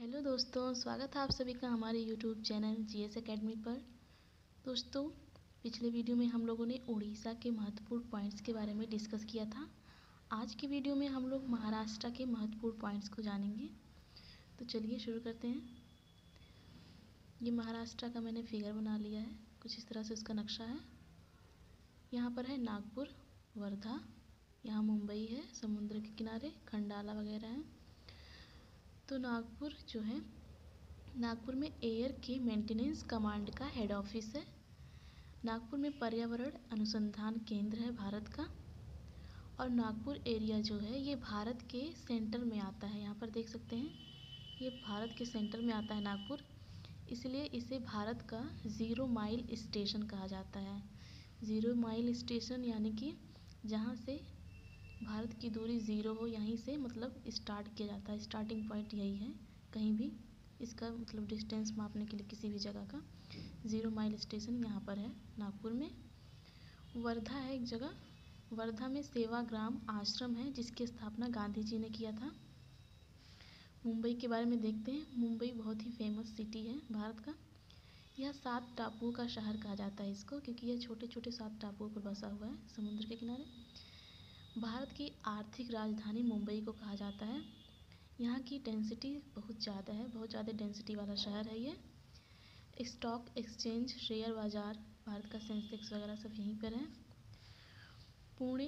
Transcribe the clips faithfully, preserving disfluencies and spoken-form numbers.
Hello दोस्तों, स्वागत है आप सभी का हमारे यूट्यूब चैनल जीएस एकेडमी पर। दोस्तों, पिछले वीडियो में हम लोगों ने उड़ीसा के महत्वपूर्ण पॉइंट्स के बारे में डिस्कस किया था। आज की वीडियो में हम लोग महाराष्ट्र के महत्वपूर्ण पॉइंट्स को जानेंगे। तो चलिए शुरू करते हैं। ये महाराष्ट्र का मैंने फिगर बना लिया है, कुछ इस तरह से उसका नक्शा है। यहाँ पर है नागपुर, वर्धा, यहाँ मुंबई है समुद्र के किनारे, खंडाला वगैरह हैं। तो नागपुर जो है, नागपुर में एयर के मेंटेनेंस कमांड का हेड ऑफिस है। नागपुर में पर्यावरण अनुसंधान केंद्र है भारत का। और नागपुर एरिया जो है ये भारत के सेंटर में आता है। यहाँ पर देख सकते हैं, ये भारत के सेंटर में आता है नागपुर, इसलिए इसे भारत का ज़ीरो माइल स्टेशन कहा जाता है। ज़ीरो माइल स्टेशन यानी कि जहाँ से भारत की दूरी ज़ीरो हो, यहीं से मतलब स्टार्ट किया जाता है। स्टार्टिंग पॉइंट यही है, कहीं भी इसका मतलब डिस्टेंस मापने के लिए किसी भी जगह का ज़ीरो माइल स्टेशन यहाँ पर है नागपुर में। वर्धा है एक जगह, वर्धा में सेवाग्राम आश्रम है जिसकी स्थापना गांधी जी ने किया था। मुंबई के बारे में देखते हैं। मुंबई बहुत ही फेमस सिटी है भारत का। यह सात टापुओं का शहर कहा जाता है इसको, क्योंकि यह छोटे छोटे सात टापुओं पर बसा हुआ है समुद्र के किनारे। भारत की आर्थिक राजधानी मुंबई को कहा जाता है। यहाँ की डेंसिटी बहुत ज़्यादा है, बहुत ज़्यादा डेंसिटी वाला शहर है ये। स्टॉक एक्सचेंज, शेयर बाज़ार, भारत का सेंसेक्स वगैरह सब यहीं पर है। Pune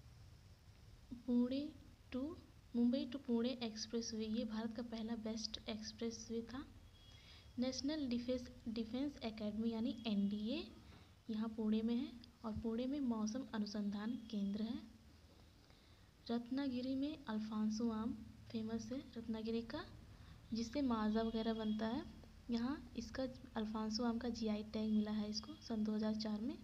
Pune to Mumbai to Pune expressway, ये भारत का पहला बेस्ट एक्सप्रेसवे था। नेशनल डिफेंस डिफेंस एकेडमी यानी एनडीए यहाँ पुणे में है। और पुणे में मौसम अनुसंधान केंद्र है। रत्नागिरी में अल्फांसो आम फेमस है रत्नागिरी का, जिससे माज़ा वगैरह बनता है। यहाँ इसका अल्फांसो आम का जीआई टैग मिला है इसको सन दो हज़ार चार में।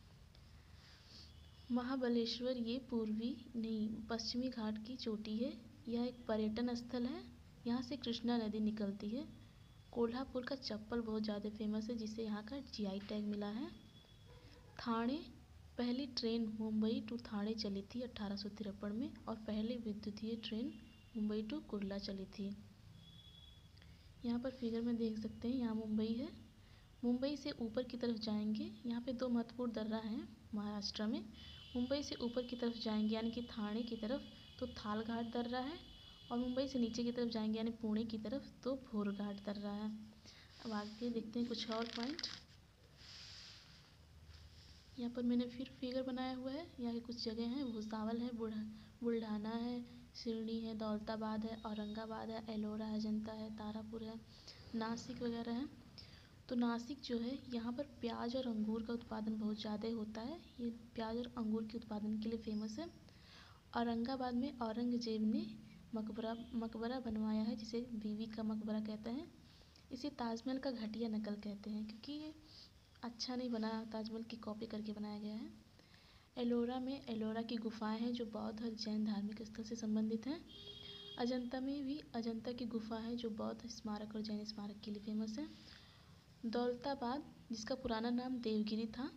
महाबलेश्वर ये पूर्वी नहीं पश्चिमी घाट की चोटी है। यह एक पर्यटन स्थल है, यहाँ से कृष्णा नदी निकलती है। कोल्हापुर का चप्पल बहुत ज़्यादा फेमस है, जिसे यहाँ का जीआई टैग मिला है। थाने, पहली ट्रेन मुंबई टू थाने चली थी अट्ठारह सौ तिरपन में, और पहले विद्युतीय ट्रेन मुंबई टू कुर्ला चली थी। यहाँ पर फिगर में देख सकते हैं, यहाँ मुंबई है। मुंबई से ऊपर की तरफ जाएंगे, यहाँ पे दो महत्वपूर्ण दर्रा हैं महाराष्ट्र में। मुंबई से ऊपर की तरफ जाएंगे यानी कि थाने की तरफ तो थालघाट दर्रा है, और मुंबई से नीचे की तरफ जाएंगे यानी पुणे की तरफ तो भोरघाट दर्रा है। अब आगे देखते हैं कुछ और पॉइंट। यहाँ पर मैंने फिर फिगर बनाया हुआ है। यहाँ की कुछ जगह हैं, भुसावल है, बुढ़ा बुल्ढाना है, सिवनी है, दौलताबाद है, औरंगाबाद है, एलोरा, अजंता है, तारापुर है, नासिक वगैरह है। तो नासिक जो है, यहाँ पर प्याज और अंगूर का उत्पादन बहुत ज़्यादा होता है। ये प्याज और अंगूर के उत्पादन के लिए फेमस है। औरंगाबाद में औरंगजेब ने मकबरा मकबरा बनवाया है, जिसे बीवी का मकबरा कहते हैं। इसे ताजमहल का घटिया नकल कहते हैं, क्योंकि ये अच्छा नहीं बना, ताजमहल की कॉपी करके बनाया गया है। एलोरा में एलोरा की गुफाएं हैं जो बौद्ध और जैन धार्मिक स्थल से संबंधित हैं। अजंता में भी अजंता की गुफा है जो बौद्ध स्मारक और जैन स्मारक के लिए फेमस है। दौलताबाद, जिसका पुराना नाम देवगिरी था,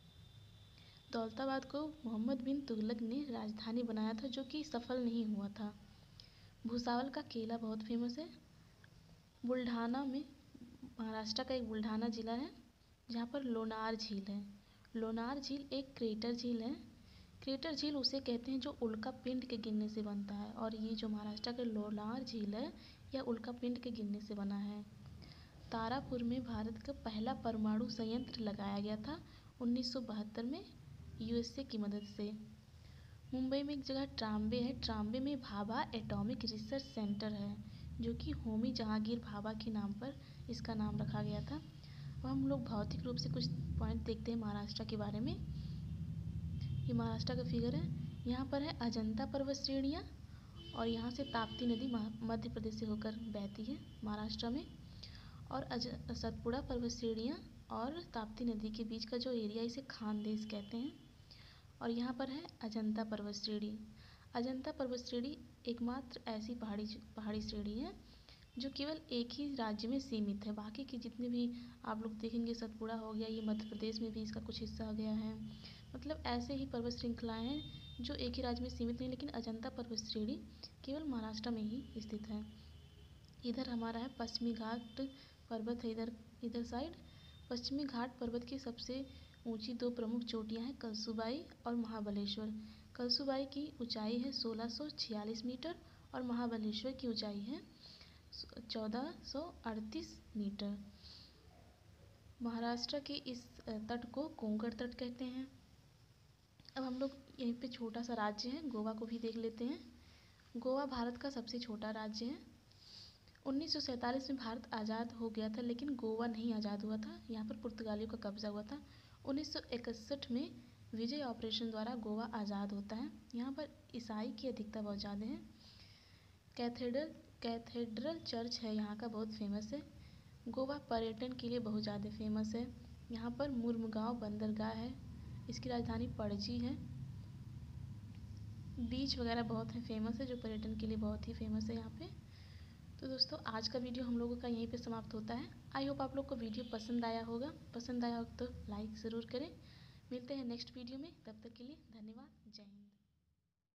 दौलताबाद को मोहम्मद बिन तुगलक ने राजधानी बनाया था, जो कि सफल नहीं हुआ था। भुसावल का केला बहुत फेमस है। बुल्ढाना में, महाराष्ट्र का एक बुल्ढाना जिला है, जहाँ पर लोनार झील है। लोनार झील एक क्रेटर झील है। क्रेटर झील उसे कहते हैं जो उल्का पिंड के गिरने से बनता है, और ये जो महाराष्ट्र का लोनार झील है, यह उल्का पिंड के गिरने से बना है। तारापुर में भारत का पहला परमाणु संयंत्र लगाया गया था उन्नीस सौ बहत्तर में यूएसए की मदद से। मुंबई में एक जगह ट्राम्बे है। ट्राम्बे में भाभा एटॉमिक रिसर्च सेंटर है, जो कि होमी जहांगीर भाभा के नाम पर इसका नाम रखा गया था। अब हम लोग भौतिक रूप से कुछ पॉइंट देखते हैं महाराष्ट्र के बारे में। ये महाराष्ट्र का फिगर है। यहाँ पर है अजंता पर्वत श्रेणियाँ, और यहाँ से ताप्ती नदी मध्य प्रदेश से होकर बहती है महाराष्ट्र में। और अज सतपुड़ा पर्वत श्रेणियाँ और ताप्ती नदी के बीच का जो एरिया, इसे खानदेश कहते हैं। और यहाँ पर है अजंता पर्वत श्रेणी। अजंता पर्वत श्रेणी एकमात्र ऐसी पहाड़ी पहाड़ी श्रेणी है जो केवल एक ही राज्य में सीमित है। बाकी की जितने भी आप लोग देखेंगे, सतपुड़ा हो गया, ये मध्य प्रदेश में भी इसका कुछ हिस्सा हो गया है। मतलब ऐसे ही पर्वत श्रृंखलाएँ हैं जो एक ही राज्य में सीमित नहीं, लेकिन अजंता पर्वत श्रेणी केवल महाराष्ट्र में ही स्थित है। इधर हमारा है पश्चिमी घाट पर्वत है, इधर इधर साइड। पश्चिमी घाट पर्वत की सबसे ऊंची दो प्रमुख चोटियां हैं, कलसुबाई और महाबलेश्वर। कलसुबाई की ऊंचाई है सोलह सौ छियालीस मीटर और महाबलेश्वर की ऊंचाई है चौदह सौ अड़तीस मीटर। महाराष्ट्र के इस तट को कोंकण तट कहते हैं। अब हम लोग यहीं पे छोटा सा राज्य है गोवा को भी देख लेते हैं। गोवा भारत का सबसे छोटा राज्य है। उन्नीस सौ सैंतालीस में भारत आज़ाद हो गया था, लेकिन गोवा नहीं आज़ाद हुआ था। यहाँ पर पुर्तगालियों का कब्जा हुआ था। उन्नीस सौ इकसठ में विजय ऑपरेशन द्वारा गोवा आज़ाद होता है। यहाँ पर ईसाई की अधिकता बहुत ज़्यादा है। कैथेड्रल कैथेड्रल चर्च है यहाँ का, बहुत फेमस है। गोवा पर्यटन के लिए बहुत ज़्यादा फेमस है। यहाँ पर मुर्मुगांव बंदरगाह है। इसकी राजधानी पणजी है। बीच वगैरह बहुत है फेमस है, जो पर्यटन के लिए बहुत ही फेमस है यहाँ पे। तो दोस्तों आज का वीडियो हम लोगों का यहीं पे समाप्त होता है। आई होप आप लोग को वीडियो पसंद आया होगा। पसंद आया हो तो लाइक ज़रूर करें। मिलते हैं नेक्स्ट वीडियो में, तब तक के लिए धन्यवाद। जय हिंद।